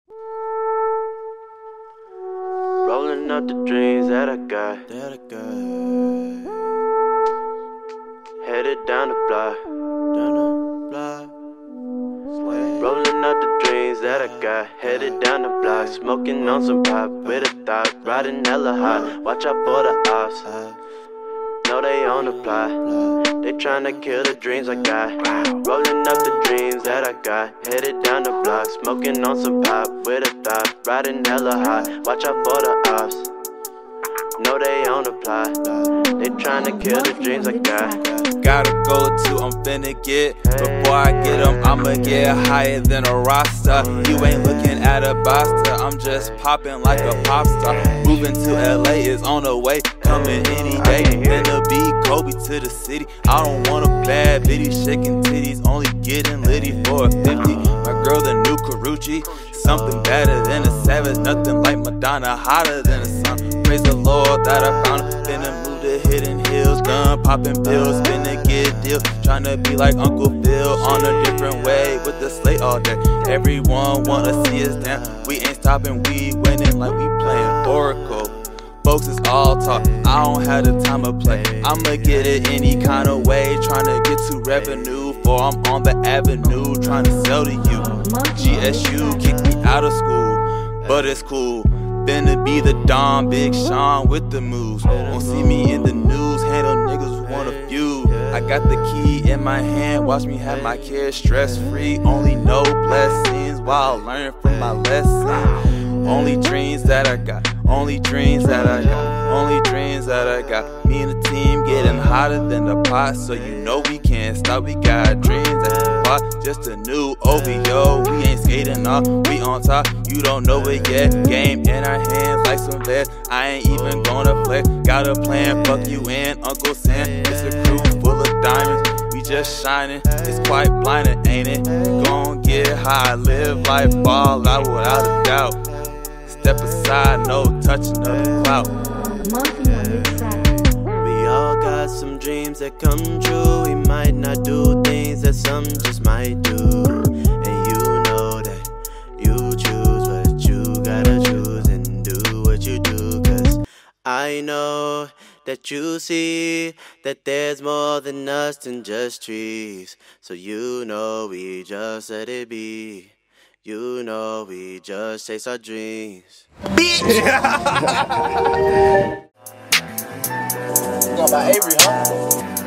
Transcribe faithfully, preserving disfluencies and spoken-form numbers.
Rolling up the dreams that I got, that I got. Headed down the block, down the block. Rolling up the dreams that I got, headed down the block. Smoking on some pop with a thought, riding hella hot. Watch out for the ops, know they on the plot. They tryna kill the dreams I got. Rolling up the dreams that I got, headed down the block. Smoking on some pop with a thought, riding hella hot. Watch out for the ops, know they on the plot. They tryna kill the dreams I got. Gotta go to, I'm finna get. Before I get them, I'ma get higher than a roster. You ain't looking at a boxer, I'm just popping like a pop star. Moving to L A is on the way, coming any day. Finna be Kobe to the city. I don't want a bad bitty, shaking titties, only getting litty for a fifty. My girl the new Karuchi, something better than a savage, nothing like Madonna, hotter than the sun. Praise the Lord that I found her. Finna move to Hidden Hills, gun popping pills, finna get a deal. Tryna be like Uncle Phil on a different way with the slate all day. Everyone wanna see us down, we ain't stopping, we winning like we playing Oracle. Folks is all talk, I don't have the time to play. I'ma get it any kind of way, tryna get to revenue, for I'm on the avenue tryna sell to you. G S U kicked me out of school, but it's cool. Finna be the Don, Big Sean with the moves. Won't see me in the news, handle niggas who want a few. I got the key in my hand, watch me have my kids stress free. Only know blessings while learning from my lesson. Only dreams that I got, only dreams that I got, only dreams that I got. Me and the team getting hotter than the pot, so you know we can't stop. We got dreams at the pot, just a new O V O. We ain't skating off, we on top, you don't know it yet. Game in our hands like some vets, I ain't even gonna flex. Got a plan, fuck you and Uncle Sam. It's a crew full of diamonds, we just shining. It's quite blinding, ain't it? We gon' get high, live life, fall out without a doubt. Step aside, no touching of the clout. We all got some dreams that come true. We might not do things that some just might do. And you know that you choose what you gotta choose and do what you do. Cause I know that you see that there's more than us than just trees. So you know we just let it be. You know we just chase our dreams. Bitch! You going by Avery, huh?